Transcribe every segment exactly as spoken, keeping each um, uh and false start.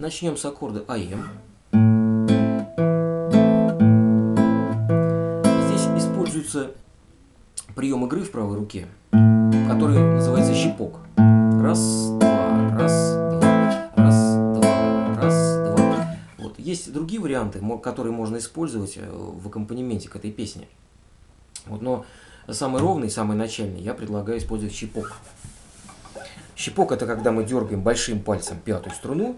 начнем с аккорда АМ. Здесь используется прием игры в правой руке, который называется щипок. Раз, два, раз, два, раз, два, раз, два. Вот. Есть другие варианты, которые можно использовать в аккомпанементе к этой песне. Вот, но самый ровный, самый начальный я предлагаю использовать щипок. Щипок — это когда мы дергаем большим пальцем пятую струну.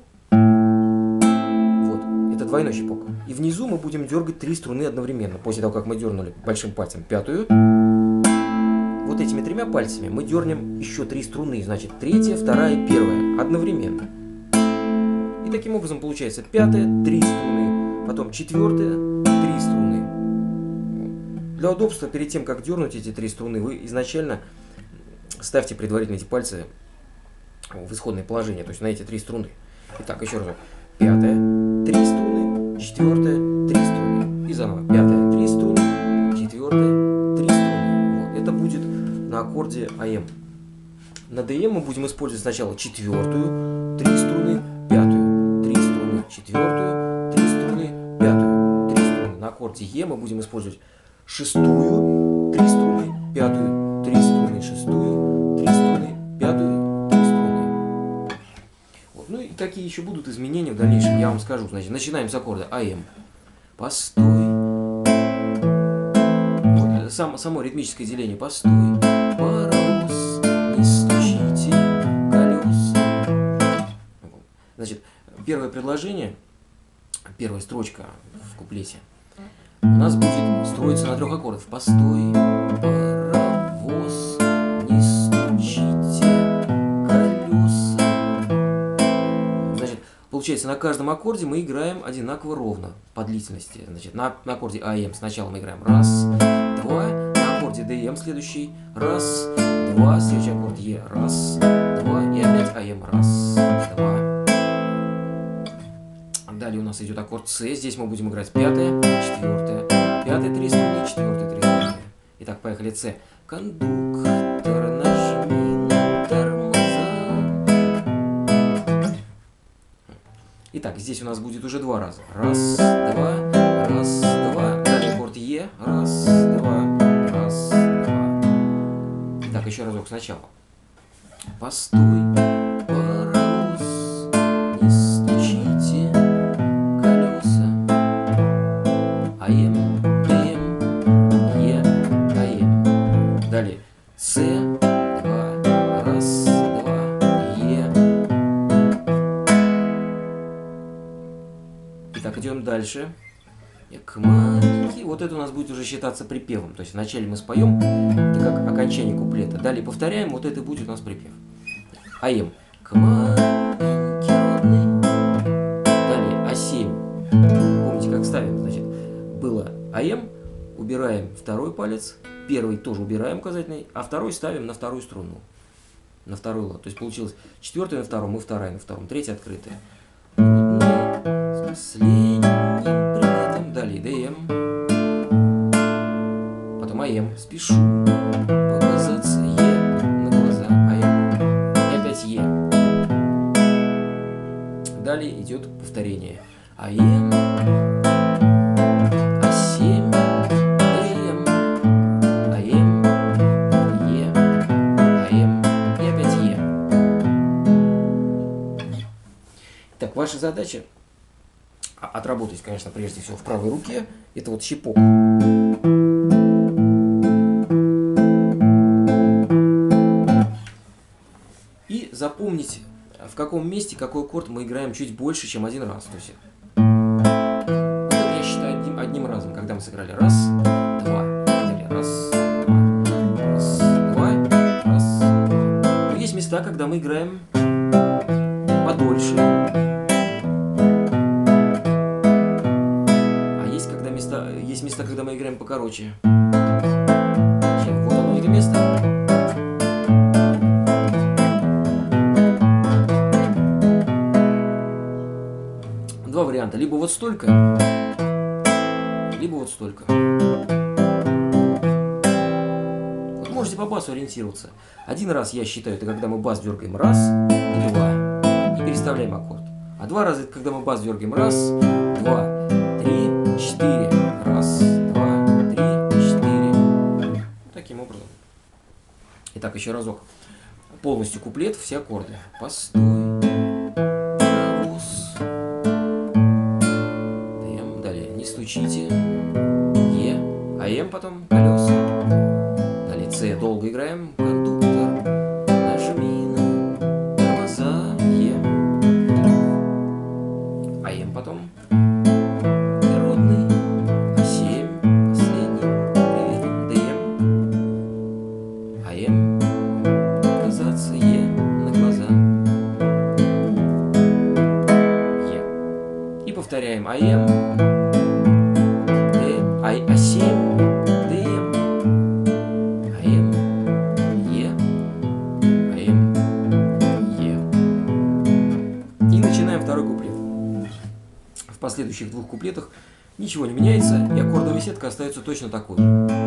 Вот, это двойной щипок. И внизу мы будем дергать три струны одновременно. После того, как мы дернули большим пальцем пятую, вот этими тремя пальцами мы дернем еще три струны. Значит, третья, вторая, первая одновременно. И таким образом получается пятая, три струны, потом четвертая, три струны. Для удобства, перед тем, как дернуть эти три струны, вы изначально ставьте предварительно эти пальцы в исходное положение, то есть на эти три струны. Итак, еще раз. Пятая, три струны, четвертая, три струны. И заново. Пятая, три струны, четвертая, три струны. Вот. Это будет на аккорде АМ. На ДМ мы будем использовать сначала четвертую, три струны, пятую, три струны, четвертую, три струны, пятую, три струны. На аккорде Е мы будем использовать шестую, три струны, пятую, три струны, шестую, три струны, пятую, три струны. Вот. Ну и какие еще будут изменения в дальнейшем, я вам скажу. Значит, начинаем с аккорда АМ. Постой. Вот. Сам, само ритмическое деление. Постой. Паровоз, не стучите колеса. Вот. Значит, первое предложение, первая строчка в куплете у нас будет строиться на трех аккордах. Постой, паровоз, не стучите колеса. Значит, получается, на каждом аккорде мы играем одинаково ровно по длительности. Значит, на, на аккорде АМ сначала мы играем раз, два, на аккорде ДМ следующий раз, два, следующий аккорд Е раз, два, и опять АМ раз, два. Далее у нас идет аккорд С, здесь мы будем играть пятая, четвертая, пятая, три струны, четвертая, три струны. Итак, поехали. С. Кондуктор, нажми на тормоза. Итак, здесь у нас будет уже два раза. Раз, два, раз, два. Далее аккорд Е. Раз, два, раз, два. Итак, еще разок сначала. Постой, паровоз, не стучите колеса. АМ, ДМ, Е, АМ. Далее С, два, раз, два, Е. Итак, идем дальше. Як маленький. Вот это у нас будет уже считаться припевом. То есть вначале мы споем, это как окончание куплета. Далее повторяем, вот это будет у нас припев. АМ. К маленький родный. Далее А7. Помните, как ставим? Значит, было АМ, убираем второй палец, первый тоже убираем указательный, а второй ставим на вторую струну. На второй лад. То есть получилось четвертая на втором и вторая на втором, третья открытая. С последним приветом. Далее ДМ. Потом АМ. Спешу показаться Е на глаза. АМ. И опять Е. Далее идет повторение. АМ. А7. ДМ. АМ. Е. АМ. И опять Е. Так, ваша задача отработать, конечно, прежде всего в правой руке. Это вот щипок. И запомнить, в каком месте какой аккорд мы играем чуть больше, чем один раз. То есть, вот это я считаю одним, одним разом, когда мы сыграли раз, два, далее раз, два, раз, два, раз. Но есть места, когда мы играем подольше. Есть места, когда мы играем покороче. Вот оно, это место. Два варианта. Либо вот столько, либо вот столько. Вот можете по басу ориентироваться. Один раз я считаю, это когда мы бас дергаем раз и два. И переставляем аккорд. А два раза это когда мы бас дергаем. Раз, два, три, четыре. Раз, два, три, четыре. Таким образом. Итак, еще разок. Полностью куплет, все аккорды. Постой, паровоз. Дэм. Далее, не стучите. Е. А М потом колеса. Далее С. Долго играем. Кондуктор. Нажми на тормоза. Е. А М потом. Природный. А семь. Последний. Привет. Дэм. А М. Казаться. Е. На глаза. Е. И повторяем. А М. Д. А, а семь. Дэм. А М. Е. А М. Е. И начинаем второй куплет. В последующих двух куплетах ничего не меняется, и аккордовая сетка остается точно такой.